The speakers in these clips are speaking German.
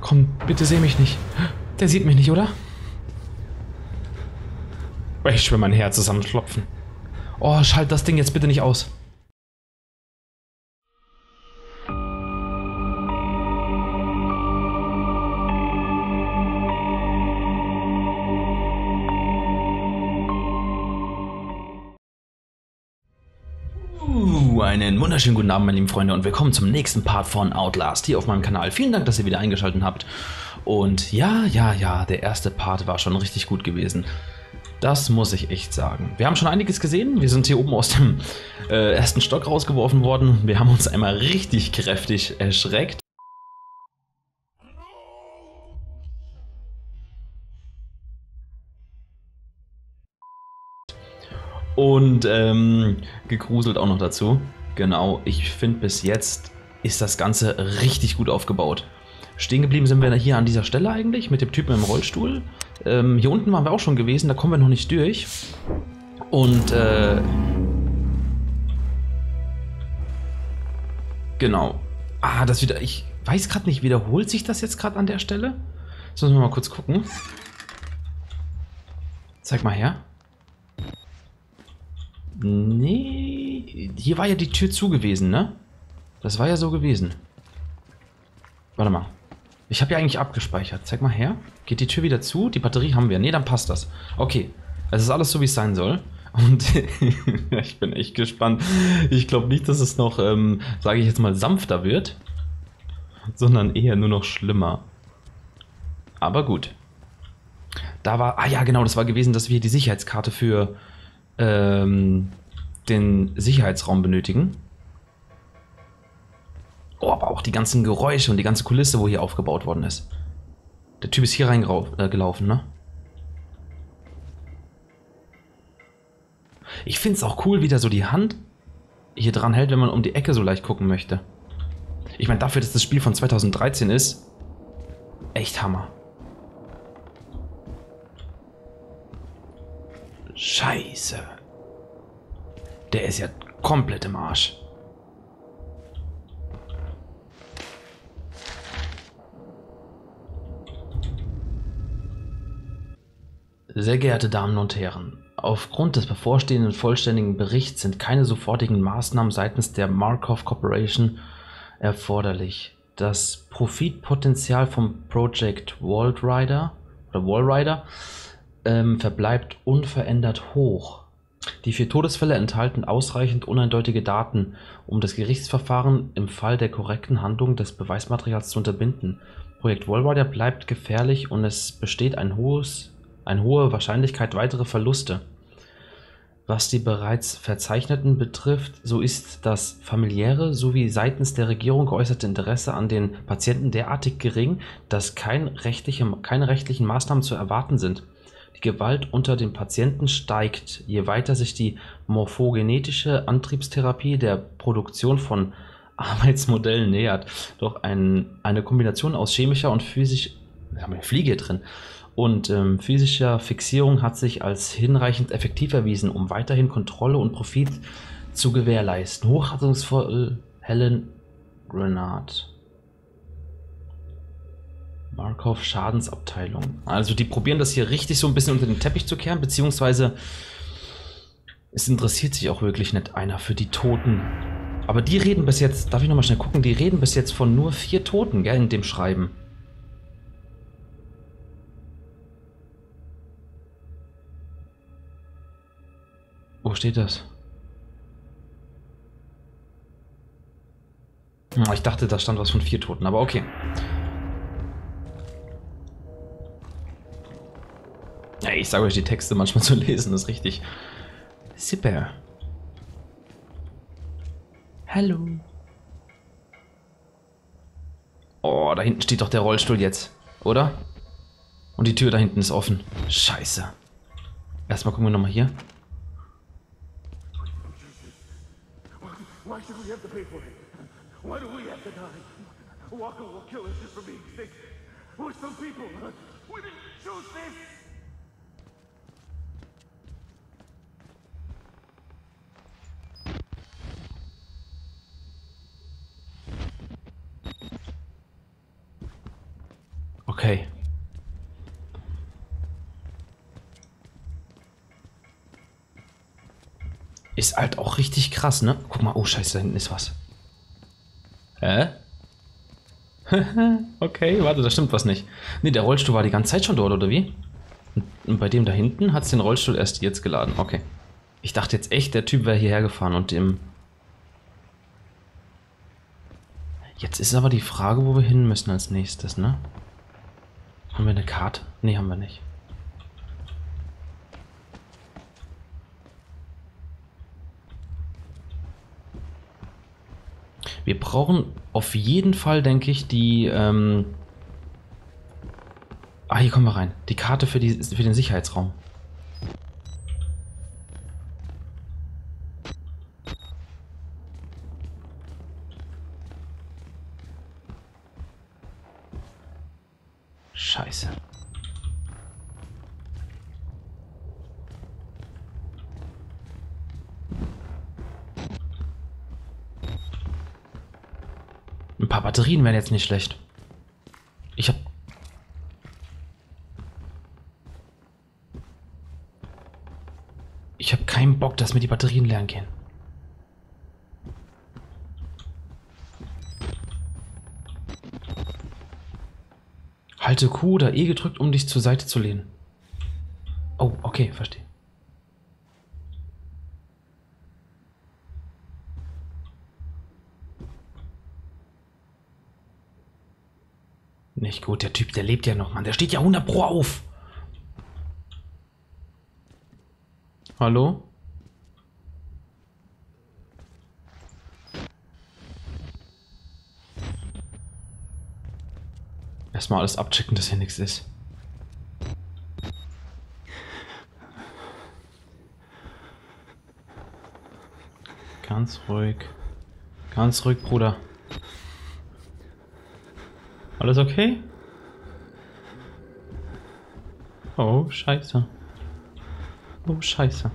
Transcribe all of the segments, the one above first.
Komm, bitte seh mich nicht. Der sieht mich nicht, oder? Ich schwöre, mein Herz zusammenklopfen. Oh, schalt das Ding jetzt bitte nicht aus. Einen wunderschönen guten Abend, meine lieben Freunde, und willkommen zum nächsten Part von Outlast hier auf meinem Kanal. Vielen Dank, dass ihr wieder eingeschaltet habt. Und ja, der erste Part war schon richtig gut gewesen. Das muss ich echt sagen. Wir haben schon einiges gesehen. Wir sind hier oben aus dem ersten Stock rausgeworfen worden. Wir haben uns einmal richtig kräftig erschreckt. Und gegruselt auch noch dazu. Genau, ich finde, bis jetzt ist das Ganze richtig gut aufgebaut. Stehen geblieben sind wir hier an dieser Stelle eigentlich mit dem Typen im Rollstuhl. Hier unten waren wir auch schon gewesen, da kommen wir noch nicht durch. Und genau. Das wieder. Ich weiß gerade nicht, wiederholt sich das jetzt gerade an der Stelle? Das müssen wir mal kurz gucken. Zeig mal her. Nee, hier war ja die Tür zu gewesen, ne? Das war ja so gewesen. Warte mal. Ich habe ja eigentlich abgespeichert. Zeig mal her. Geht die Tür wieder zu? Die Batterie haben wir. Nee, dann passt das. Okay. Es ist alles so, wie es sein soll. Und ich bin echt gespannt. Ich glaube nicht, dass es noch, sage ich jetzt mal, sanfter wird. Sondern eher nur noch schlimmer. Aber gut. Da war... Ah ja, genau, das war gewesen, dass wir die Sicherheitskarte für den Sicherheitsraum benötigen. Oh, aber auch die ganzen Geräusche und die ganze Kulisse, wo hier aufgebaut worden ist. Der Typ ist hier reingelaufen, ne? Ich finde es auch cool, wie der so die Hand hier dran hält, wenn man um die Ecke so leicht gucken möchte. Ich meine, dafür, dass das Spiel von 2013 ist, echt Hammer. Scheiße. Der ist ja komplett im Arsch. Sehr geehrte Damen und Herren, aufgrund des bevorstehenden vollständigen Berichts sind keine sofortigen Maßnahmen seitens der Markov Corporation erforderlich. Das Profitpotenzial vom Project Walrider verbleibt unverändert hoch. Die 4 Todesfälle enthalten ausreichend uneindeutige Daten, um das Gerichtsverfahren im Fall der korrekten Handlung des Beweismaterials zu unterbinden. Projekt Walrider bleibt gefährlich und es besteht eine hohe Wahrscheinlichkeit weitere Verluste. Was die bereits Verzeichneten betrifft, so ist das familiäre sowie seitens der Regierung geäußerte Interesse an den Patienten derartig gering, dass keine rechtlichen Maßnahmen zu erwarten sind. Die Gewalt unter den Patienten steigt, je weiter sich die morphogenetische Antriebstherapie der Produktion von Arbeitsmodellen nähert. Doch eine Kombination aus chemischer und physischer Fixierung hat sich als hinreichend effektiv erwiesen, um weiterhin Kontrolle und Profit zu gewährleisten. Hochhaftungsvoll Helen Grenard. Markov Schadensabteilung. Also die probieren das hier richtig so ein bisschen unter den Teppich zu kehren, beziehungsweise es interessiert sich auch wirklich nicht einer für die Toten. Aber die reden bis jetzt, darf ich nochmal schnell gucken, die reden bis jetzt von nur 4 Toten, gell, in dem Schreiben. Wo steht das? Ich dachte, da stand was von 4 Toten, aber okay. Ja, ich sage euch, die Texte manchmal zu lesen ist richtig super. Hallo. Oh, da hinten steht doch der Rollstuhl jetzt, oder? Und die Tür da hinten ist offen. Scheiße. Erstmal gucken wir nochmal hier. Why should we have to pay for it? Why do we have to die? Walker will kill us just for being sick. We're some people. We didn't choose this. Okay. Ist halt auch richtig krass, ne? Guck mal, oh scheiße, da hinten ist was. Hä? Okay, warte, da stimmt was nicht. Ne, der Rollstuhl war die ganze Zeit schon dort, oder wie? Und bei dem da hinten hat es den Rollstuhl erst jetzt geladen. Okay. Ich dachte jetzt echt, der Typ wäre hierher gefahren und dem... Jetzt ist aber die Frage, wo wir hin müssen als nächstes, ne? Haben wir eine Karte? Ne, haben wir nicht. Wir brauchen auf jeden Fall, denke ich, die... hier kommen wir rein. Die Karte für den Sicherheitsraum. Scheiße. Ein paar Batterien wären jetzt nicht schlecht. Ich hab keinen Bock, dass mir die Batterien leer gehen. Halte Q oder E gedrückt, um dich zur Seite zu lehnen. Oh, okay, verstehe. Nicht gut, der Typ, der lebt ja noch, Mann. Der steht ja 100 Pro auf. Hallo? Erstmal alles abchecken, dass hier nichts ist. Ganz ruhig. Ganz ruhig, Bruder. Alles okay? Oh, scheiße. Oh, scheiße.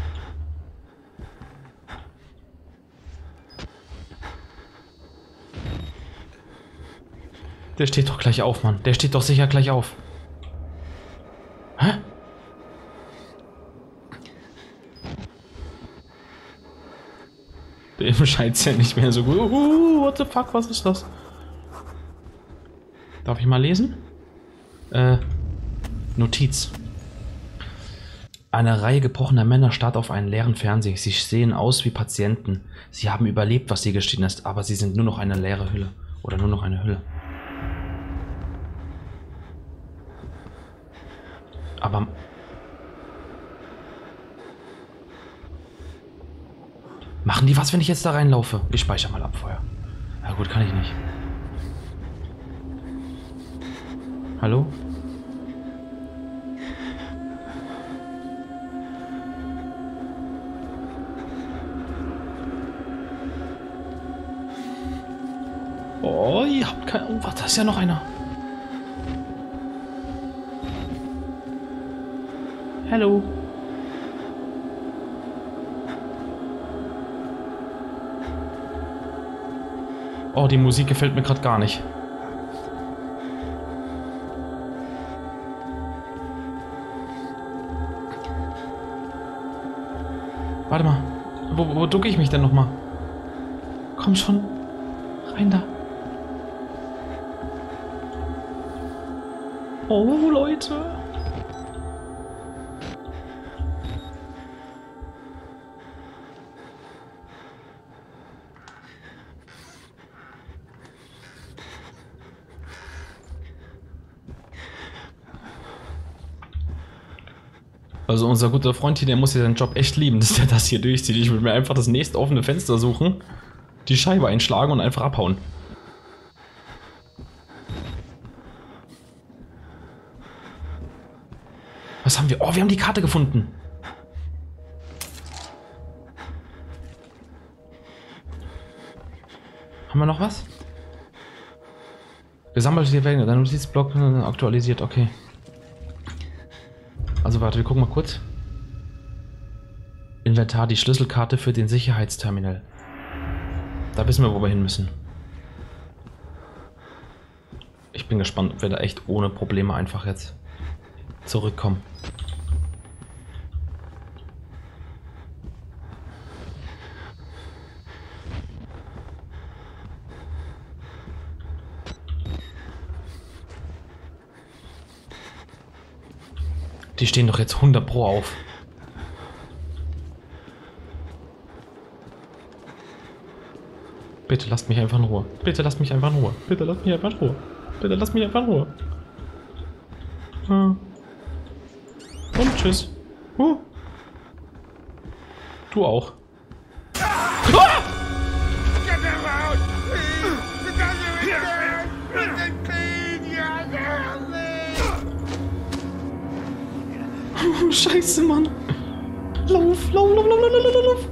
Der steht doch gleich auf, Mann. Der steht doch sicher gleich auf. Hä? Dem scheint's ja nicht mehr so gut. What the fuck, was ist das? Darf ich mal lesen? Notiz. Eine Reihe gebrochener Männer starrt auf einen leeren Fernseher. Sie sehen aus wie Patienten. Sie haben überlebt, was hier geschehen ist, aber sie sind nur noch eine leere Hülle. Oder nur noch eine Hülle. Aber... Machen die was, wenn ich jetzt da reinlaufe? Ich speichere mal ab vorher. Na gut, kann ich nicht. Hallo? Oh, ihr habt kein... Oh, warte, da ist ja noch einer. Hallo. Oh, die Musik gefällt mir gerade gar nicht. Warte mal. Wo ducke ich mich denn nochmal? Komm schon. Rein da. Oh, Leute. Also unser guter Freund hier, der muss ja seinen Job echt lieben, dass der das hier durchzieht. Ich würde mir einfach das nächste offene Fenster suchen, die Scheibe einschlagen und einfach abhauen. Was haben wir? Oh, wir haben die Karte gefunden. Haben wir noch was? Gesammelte Wellen, dein Notizblock aktualisiert, okay. Also warte, wir gucken mal kurz. Inventar, die Schlüsselkarte für den Sicherheitsterminal. Da wissen wir, wo wir hin müssen. bin gespannt, ob wir da echt ohne Probleme einfach jetzt zurückkommen. Die stehen doch jetzt 100 Pro auf. Bitte lasst mich einfach in Ruhe. Bitte lasst mich einfach in Ruhe. Bitte lasst mich einfach in Ruhe. Bitte lasst mich einfach in Ruhe. Und tschüss. Du auch. Scheiße, Mann. Lauf, lauf, lauf, lauf, lauf, lauf, lauf.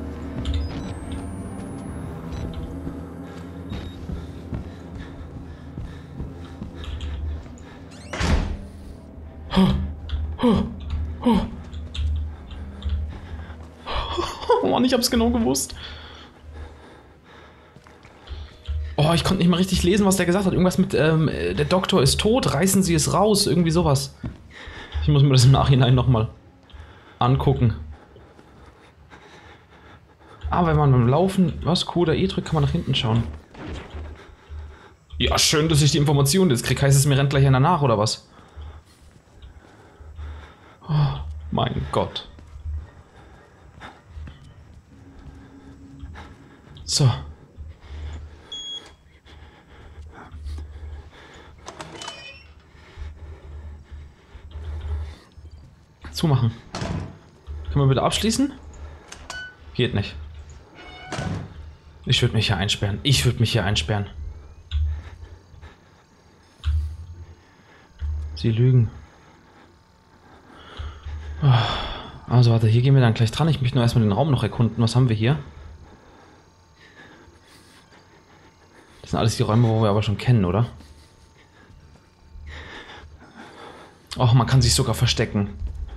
Oh Mann, ich hab's genau gewusst. Oh, ich konnte nicht mal richtig lesen, was der gesagt hat. Irgendwas mit, der Doktor ist tot, reißen Sie es raus. Irgendwie sowas. Ich muss mir das im Nachhinein nochmal angucken. Ah, wenn man beim Laufen was Q oder E drückt, kann man nach hinten schauen. Ja, schön, dass ich die Information jetzt kriege. Heißt es, mir rennt gleich einer nach, oder was? Oh, mein Gott. So. Zumachen. Können wir bitte abschließen? Geht nicht. Ich würde mich hier einsperren. Ich würde mich hier einsperren. Sie lügen. Also warte, hier gehen wir dann gleich dran. Ich möchte nur erstmal den Raum noch erkunden. Was haben wir hier? Das sind alles die Räume, wo wir aber schon kennen, oder? Och, man kann sich sogar verstecken.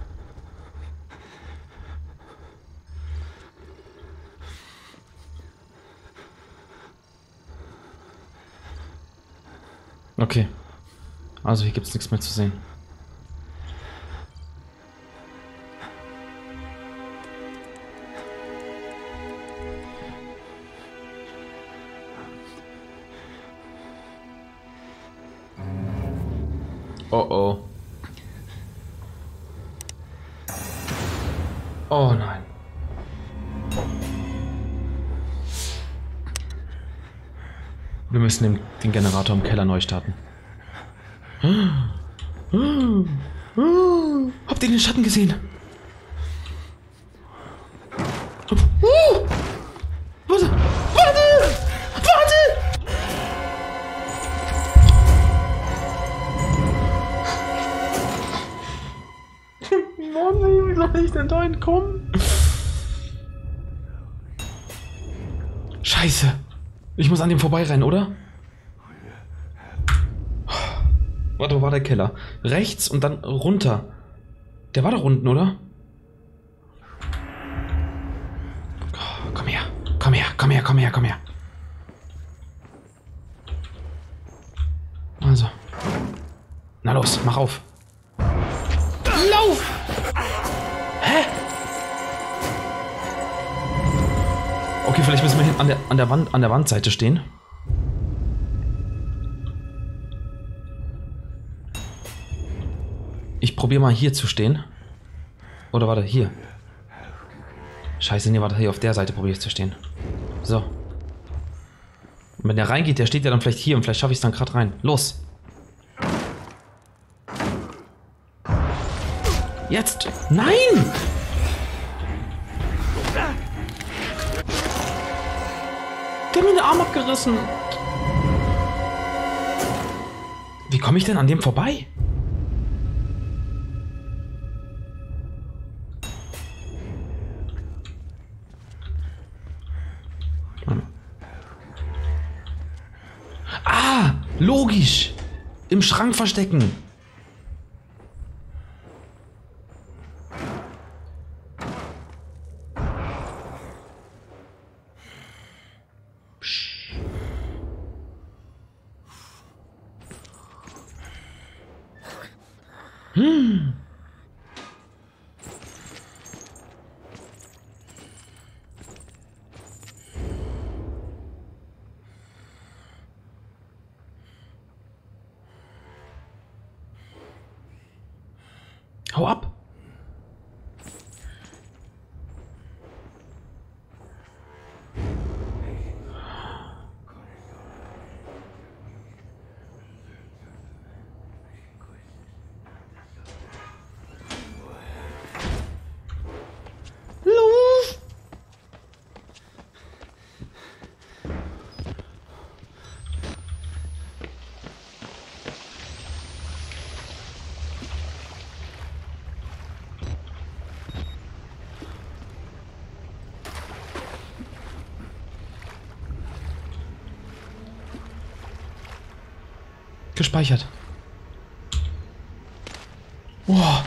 Okay. Also hier gibt es nichts mehr zu sehen. Oh oh. Oh nein. Wir müssen den Generator im Keller neu starten. Habt ihr den Schatten gesehen? Warte! Warte! Warte! Mann, wie soll ich denn da entkommen? Scheiße! Ich muss an dem vorbeirennen, oder? Warte, wo war der Keller? Rechts und dann runter. Der war doch unten, oder? Komm her. Komm her, komm her, komm her, komm her. Also. Na los, mach auf. Lauf! Hä? Okay, vielleicht müssen wir hin an der Wandseite stehen. Ich probiere mal hier zu stehen. Oder warte, hier. Scheiße, nee, warte, hier auf der Seite probiere ich zu stehen. So. Und wenn der reingeht, der steht ja dann vielleicht hier und vielleicht schaffe ich es dann gerade rein. Los! Jetzt! Nein! Der hat mir den Arm abgerissen. Wie komme ich denn an dem vorbei? Ah, logisch. Im Schrank verstecken. Hau ab! Los! Gespeichert. Boah.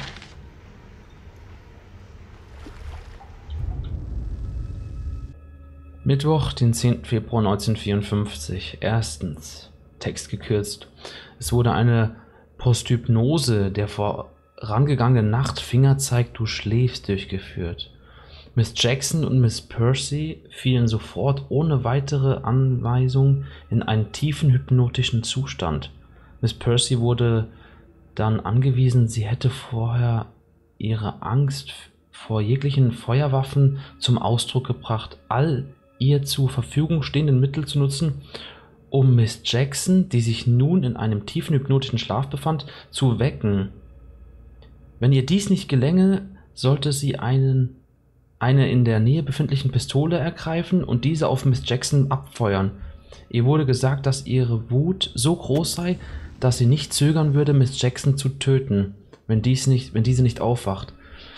Mittwoch, den 10. Februar 1954. Erstens. Text gekürzt. Es wurde eine Posthypnose der vorangegangenen Nacht Fingerzeig, du schläfst durchgeführt. Miss Jackson und Miss Percy fielen sofort ohne weitere Anweisung in einen tiefen hypnotischen Zustand. Miss Percy wurde dann angewiesen, sie hätte vorher ihre Angst vor jeglichen Feuerwaffen zum Ausdruck gebracht, all ihr zur Verfügung stehenden Mittel zu nutzen, um Miss Jackson, die sich nun in einem tiefen hypnotischen Schlaf befand, zu wecken. Wenn ihr dies nicht gelänge, sollte sie eine in der Nähe befindlichen Pistole ergreifen und diese auf Miss Jackson abfeuern. Ihr wurde gesagt, dass ihre Wut so groß sei, dass sie nicht zögern würde, Miss Jackson zu töten, wenn diese nicht aufwacht.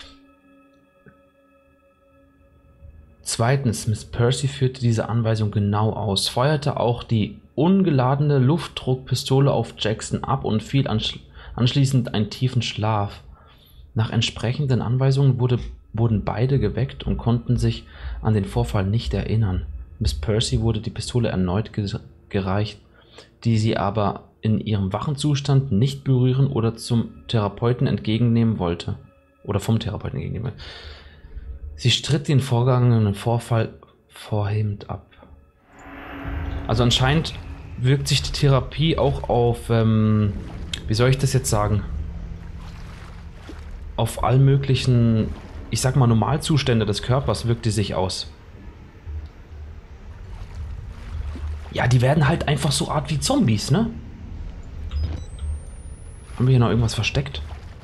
Zweitens, Miss Percy führte diese Anweisung genau aus, feuerte auch die ungeladene Luftdruckpistole auf Jackson ab und fiel anschließend einen tiefen Schlaf. Nach entsprechenden Anweisungen wurden beide geweckt und konnten sich an den Vorfall nicht erinnern. Miss Percy wurde die Pistole erneut gereicht, die sie aber in ihrem wachen Zustand nicht berühren oder zum Therapeuten entgegennehmen wollte. Oder vom Therapeuten entgegennehmen wollte. Sie stritt den vorgegangenen Vorfall vorhebend ab. Also anscheinend wirkt sich die Therapie auch auf, wie soll ich das jetzt sagen? Auf all möglichen, ich sag mal, Normalzustände des Körpers wirkt die sich aus. Ja, die werden halt einfach so Art wie Zombies, ne? Haben wir hier noch irgendwas versteckt?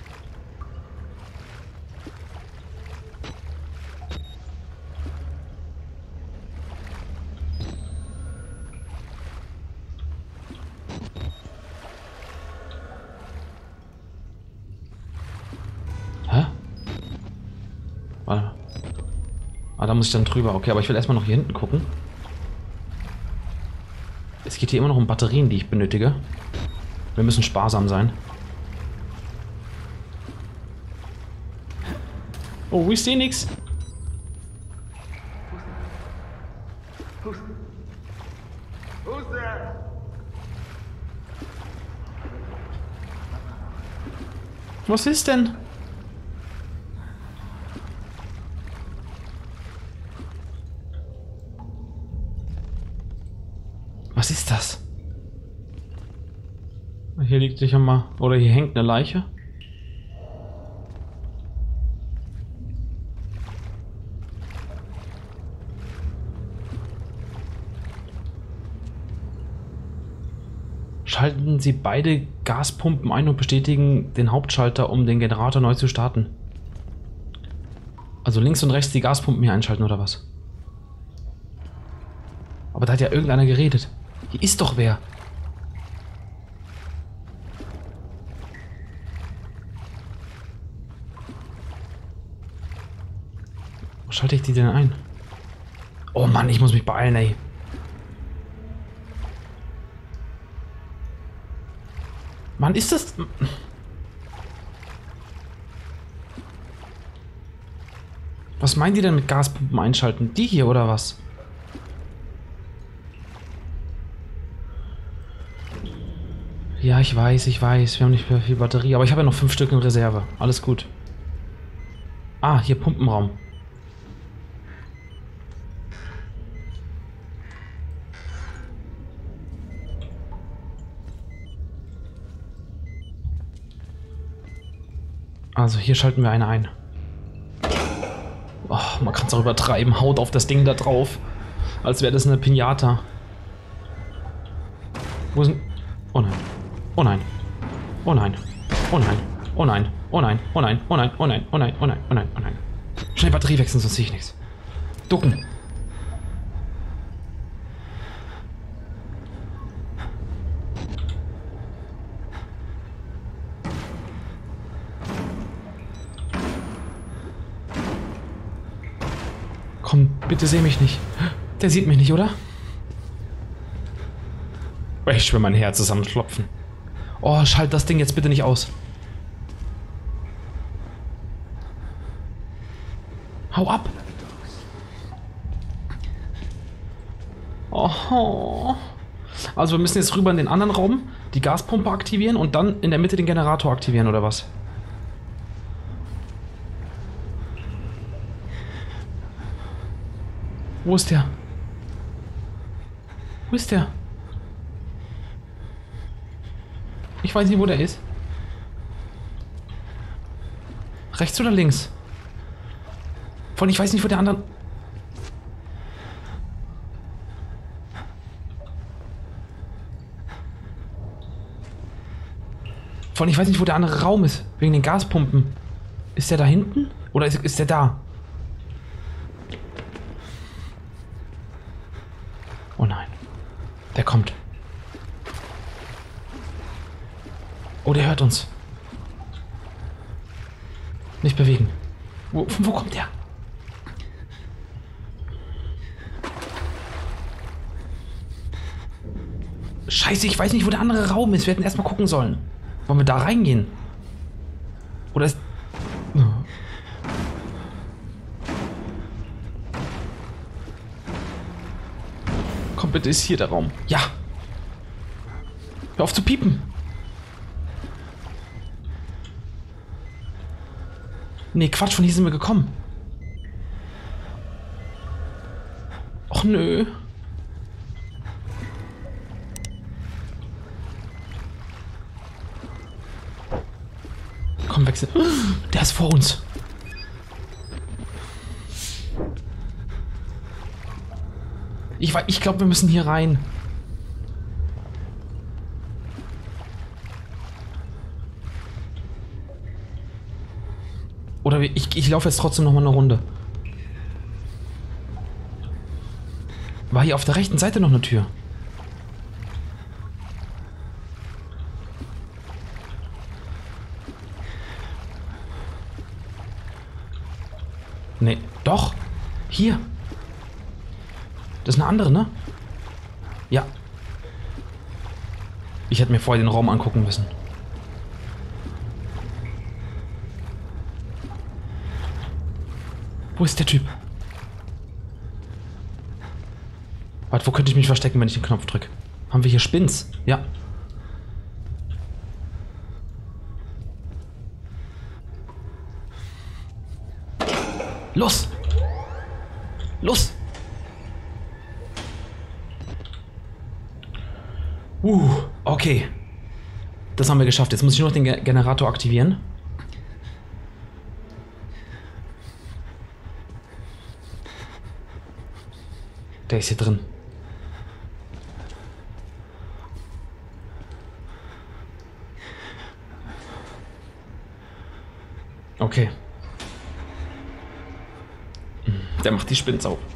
Hä? Warte. Ah, da muss ich dann drüber. Okay, aber ich will erstmal noch hier hinten gucken. Es geht hier immer noch um Batterien, die ich benötige. Wir müssen sparsam sein. Oh, ich sehe nichts. Who's there? Was ist denn? Was ist das? Hier liegt sicher mal... Oder hier hängt eine Leiche. Schalten Sie beide Gaspumpen ein und bestätigen den Hauptschalter, um den Generator neu zu starten. Also links und rechts die Gaspumpen hier einschalten, oder was? Aber da hat ja irgendeiner geredet. Hier ist doch wer. Wo schalte ich die denn ein? Oh Mann, ich muss mich beeilen, ey. Mann, ist das... Was meinen die denn mit Gaspumpen einschalten? Die hier oder was? Ja, ich weiß. Wir haben nicht mehr viel Batterie. Aber ich habe ja noch 5 Stück in Reserve. Alles gut. Ah, hier Pumpenraum. Also hier schalten wir eine ein. Oh, man kann es auch übertreiben. Haut auf das Ding da drauf. Als wäre das eine Pinata. Wo sind... Oh nein. Oh nein. Oh nein. Oh nein. Oh nein. Oh nein. Oh nein. Oh nein. Oh nein. Oh nein. Oh nein. Oh nein. Oh nein. Schnell Batterie wechseln, sonst sehe ich nichts. Ducken. Komm, bitte seh mich nicht. Der sieht mich nicht, oder? Ich schwöre, mein Herz zusammenklopfen. Oh, schalt das Ding jetzt bitte nicht aus. Hau ab! Oh. Also wir müssen jetzt rüber in den anderen Raum, die Gaspumpe aktivieren und dann in der Mitte den Generator aktivieren, oder was? Wo ist der? Wo ist der? Ich weiß nicht, wo der ist. Rechts oder links? Von ich weiß nicht, wo der andere... Von ich weiß nicht, wo der andere Raum ist. Wegen den Gaspumpen. Ist der da hinten? Oder ist der da? Oh nein. Der kommt. Oh, der hört uns. Nicht bewegen. Von wo kommt der? Scheiße, ich weiß nicht, wo der andere Raum ist. Wir hätten erstmal gucken sollen. Wollen wir da reingehen? Oder ist... Oh. Komm bitte, ist hier der Raum. Ja. Hör auf zu piepen. Nee, Quatsch, von hier sind wir gekommen. Och nö. Komm, wechsel. Der ist vor uns. Ich glaube, wir müssen hier rein. Oder ich laufe jetzt trotzdem noch mal eine Runde. War hier auf der rechten Seite noch eine Tür? Nee, doch. Hier. Das ist eine andere, ne? Ja. Ich hätte mir vorher den Raum angucken müssen. Wo ist der Typ? Warte, wo könnte ich mich verstecken, wenn ich den Knopf drücke? Haben wir hier Spins? Ja. Los! Los! Okay. Das haben wir geschafft. Jetzt muss ich nur noch den Generator aktivieren. Der ist hier drin. Okay. Der macht die Spins auf.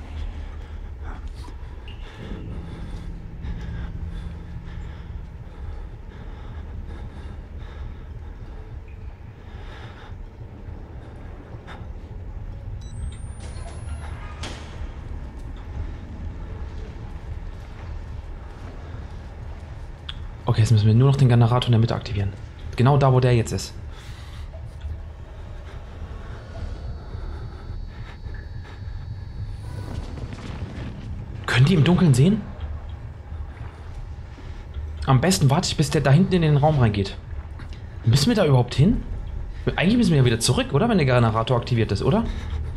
Okay, jetzt müssen wir nur noch den Generator in der Mitte aktivieren. Genau da, wo der jetzt ist. Können die im Dunkeln sehen? Am besten warte ich, bis der da hinten in den Raum reingeht. Müssen wir da überhaupt hin? Eigentlich müssen wir ja wieder zurück, oder? Wenn der Generator aktiviert ist, oder?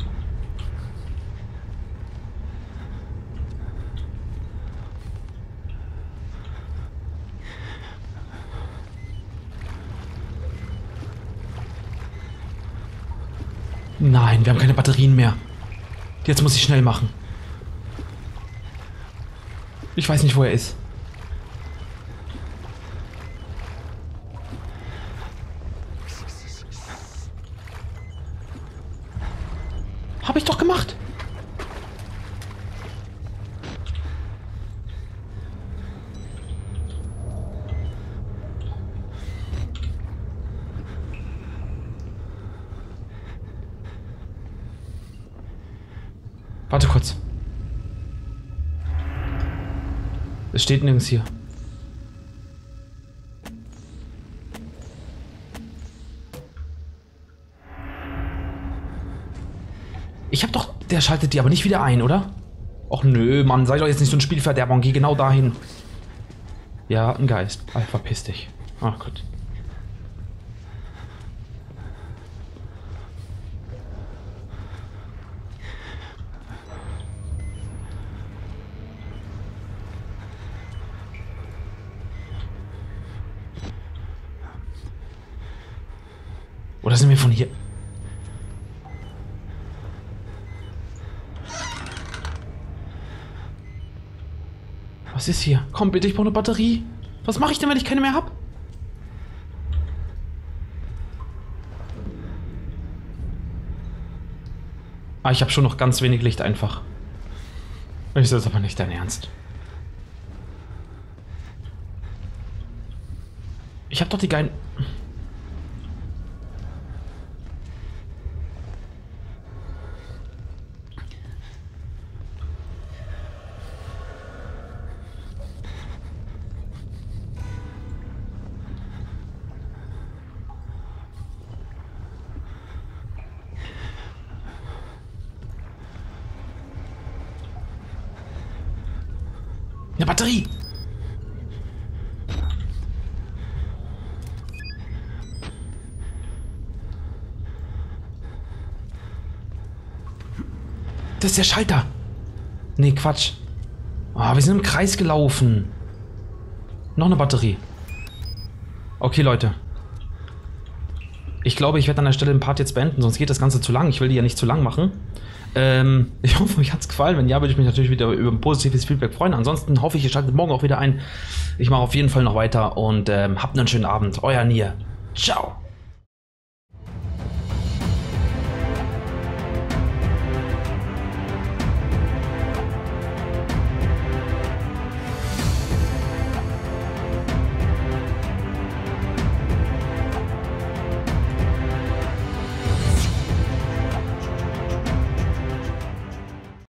Nein, wir haben keine Batterien mehr. Jetzt muss ich schnell machen. Ich weiß nicht, wo er ist. Habe ich doch gemacht. Warte kurz. Es steht nirgends hier. Ich hab doch... Der schaltet die aber nicht wieder ein, oder? Och nö, Mann, sei doch jetzt nicht so ein Spielverderber und geh genau dahin. Ja, ein Geist. Verpiss dich. Ach Gott. Oder sind wir von hier... Was ist hier? Komm bitte, ich brauche eine Batterie. Was mache ich denn, wenn ich keine mehr habe? Ah, ich habe schon noch ganz wenig Licht einfach. Ist das aber nicht dein Ernst? Ich habe doch die geilen... Eine Batterie! Das ist der Schalter! Nee, Quatsch. Oh, wir sind im Kreis gelaufen. Noch eine Batterie. Okay, Leute. Ich glaube, ich werde an der Stelle den Part jetzt beenden, sonst geht das Ganze zu lang. Ich will die ja nicht zu lang machen. Ich hoffe, euch hat es gefallen. Wenn ja, würde ich mich natürlich wieder über ein positives Feedback freuen. Ansonsten hoffe ich, ihr schaltet morgen auch wieder ein. Ich mache auf jeden Fall noch weiter und habt einen schönen Abend. Euer Nier. Ciao.